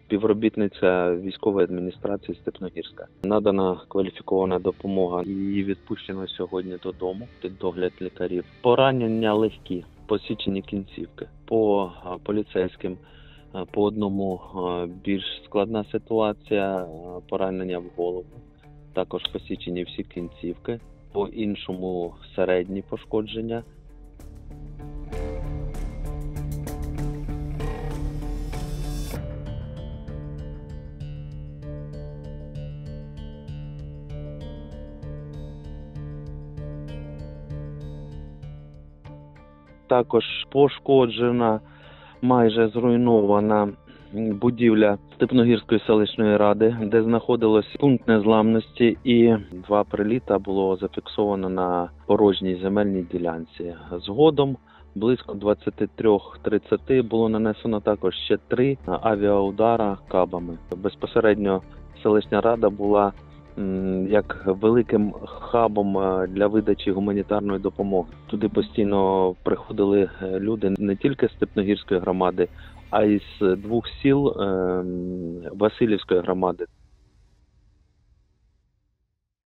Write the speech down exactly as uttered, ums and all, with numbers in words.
співробітниця військової адміністрації Степногірська. Надана кваліфікована допомога. Її відпущено сьогодні додому під догляд лікарів. Поранення легкі, посічені кінцівки. По поліцейським по одному більш складна ситуація, поранення в голову. Також посічені всі кінцівки. По іншому середні пошкодження. Також пошкоджена, майже зруйнована будівля Степногірської селищної ради, де знаходилось пункт незламності, і два приліта було зафіксовано на порожній земельній ділянці. Згодом близько двадцять три тридцять було нанесено також ще три авіаудара кабами. Безпосередньо селищна рада була як великим хабом для видачі гуманітарної допомоги. Туди постійно приходили люди не тільки з Степногірської громади, а й з двох сіл Василівської громади.